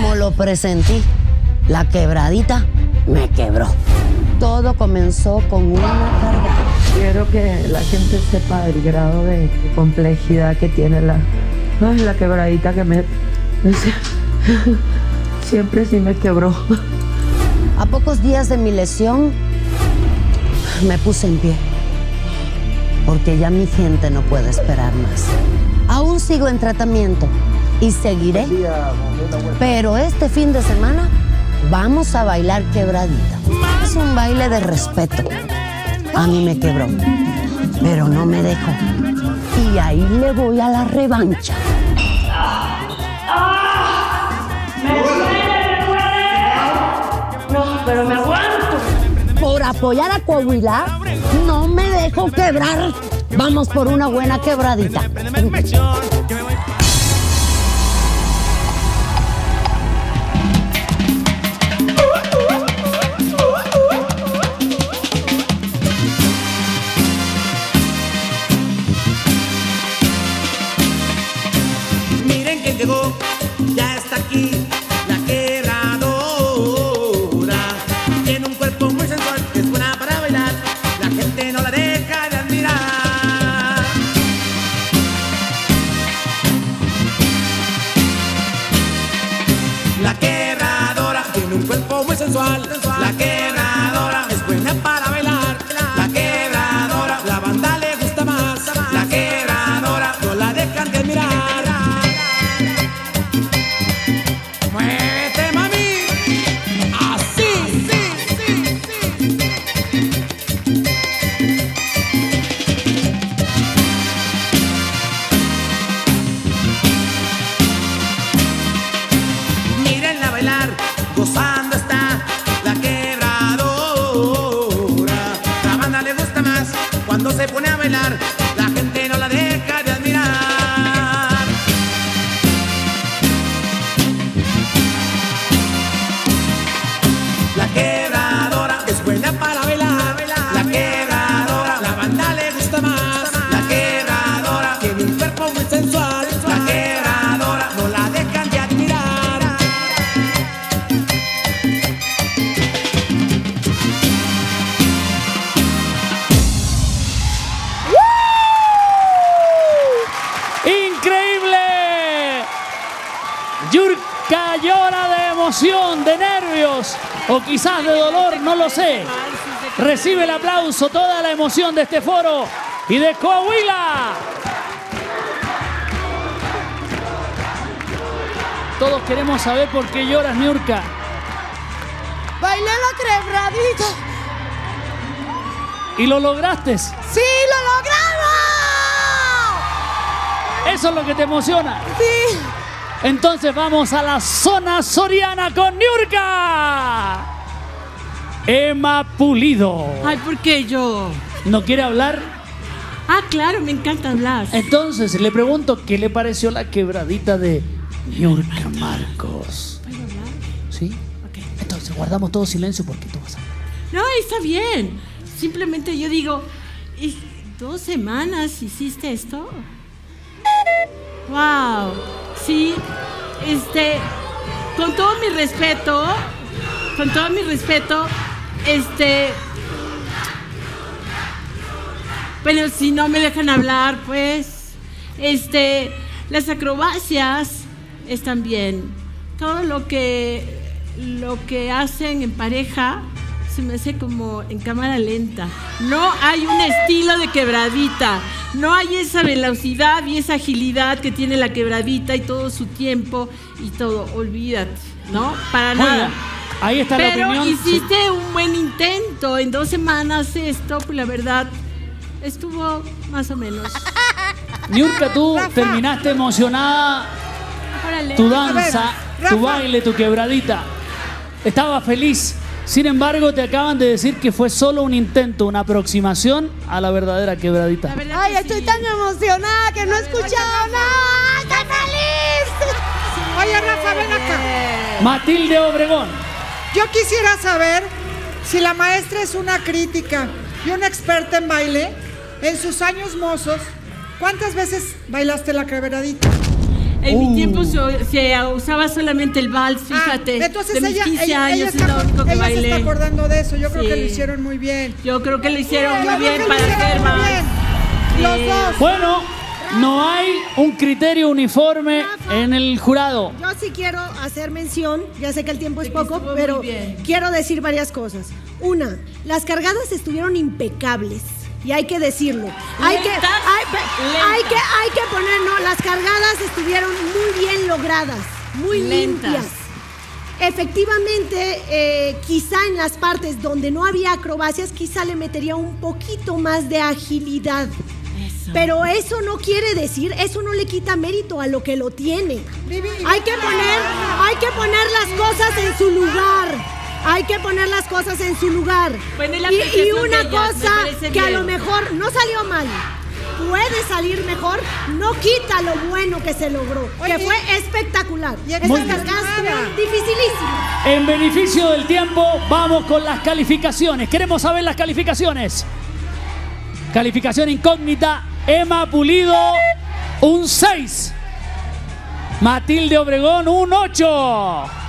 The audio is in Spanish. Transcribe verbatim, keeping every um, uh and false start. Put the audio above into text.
como lo presentí, la quebradita me quebró. Todo comenzó con una carga. Quiero que la gente sepa el grado de complejidad que tiene la, ay, la quebradita que me... Siempre sí me quebró. A pocos días de mi lesión, me puse en pie. Porque ya mi gente no puede esperar más. Aún sigo en tratamiento y seguiré. Pero este fin de semana vamos a bailar quebradita. Es un baile de respeto. A mí me quebró, pero no me dejó. Y ahí le voy a la revancha. No, pero me aguanto. Por apoyar a Coahuila, no me dejo quebrar. Vamos por una buena quebradita. Miren que llegó, ya está aquí. Sensual, la quebradora es buena para bailar. La quebradora, la banda le gusta más. La quebradora, no la dejan de admirar. Muévete, mami, así, sí, sí, sí. Mírenla bailar, gozando está. Cuando se pone a bailar, la gente no la deja de admirar. La quebradora es buena para bailar. La quebradora, la banda le gusta más. La quebradora tiene un cuerpo muy sensual. La quebradora no la dejan de admirar. Yurka llora de emoción, de nervios o quizás de dolor, no lo sé. Recibe el aplauso, toda la emoción de este foro y de Coahuila. Todos queremos saber por qué lloras, Niurka. Bailé la quebradita. ¿Y lo lograste? ¡Sí, lo logramos! ¿Eso es lo que te emociona? Sí. Entonces vamos a la zona soriana con Niurka. Emma Pulido. Ay, ¿por qué yo? ¿No quiere hablar? Ah, claro, me encanta hablar. Entonces le pregunto qué le pareció la quebradita de Niurka Marcos. ¿Puedo hablar? ¿Sí? Ok. Entonces guardamos todo silencio porque tú vas a hablar. No, está bien. Simplemente yo digo, ¿y dos semanas hiciste esto? Wow. Sí, este, con todo mi respeto, con todo mi respeto, este, bueno, si no me dejan hablar, pues, este, las acrobacias están bien. Todo lo que, lo que hacen en pareja se me hace como en cámara lenta. No hay un estilo de quebradita. No hay esa velocidad y esa agilidad que tiene la quebradita y todo su tiempo y todo. Olvídate, ¿no? Para Muy nada. bien. Ahí está Pero la opinión. hiciste Sí. un buen intento. En dos semanas esto, pues la verdad, estuvo más o menos. Niurka, tú terminaste emocionada. Órale. Tu danza, A ver, tu Rafa. baile, tu quebradita. Estaba feliz. Sin embargo, te acaban de decir que fue solo un intento, una aproximación a la verdadera quebradita. La verdad Ay, que estoy sí. tan emocionada que no he escuchado nada. ¡Estoy feliz! Oye, Rafa, ven acá. Matilde Obregón. Yo quisiera saber si la maestra es una crítica y una experta en baile. En sus años mozos, ¿cuántas veces bailaste la quebradita? En Uh. mi tiempo se, se usaba solamente el vals, fíjate. Ah, entonces de mis ella, quince ella, años ella es está, lo único que ella se bailé. está acordando de eso. Yo creo Sí. que lo hicieron muy bien. Yo creo que lo hicieron Yo muy creo bien que lo para hicieron hacer muy vals. bien. Sí. Los dos. Bueno, no hay un criterio uniforme en el jurado. Yo sí quiero hacer mención, ya sé que el tiempo es De que poco, estuvo muy pero bien. quiero decir varias cosas. Una, las cargadas estuvieron impecables. Y hay que decirlo. Hay que, Lentas, hay, pe- lentas. hay que, hay que poner, no, las cargadas estuvieron muy bien logradas, muy Lentas. limpias. Efectivamente, eh, quizá en las partes donde no había acrobacias, quizá le metería un poquito más de agilidad. Eso. Pero eso no quiere decir, eso no le quita mérito a lo que lo tiene. Vivi, Hay que poner, hay que poner las cosas en su lugar. Hay que poner las cosas en su lugar. Bueno, y la Y, y apreciación una de ellas, me cosa parece que a bien. lo mejor no salió mal, puede salir mejor, no quita lo bueno que se logró, Oye, que fue espectacular. y Esas muy cargadas bien. estuvieron dificilísimas. En beneficio del tiempo, vamos con las calificaciones. Queremos saber las calificaciones. Calificación incógnita. Emma Pulido, un seis. Matilde Obregón, un ocho.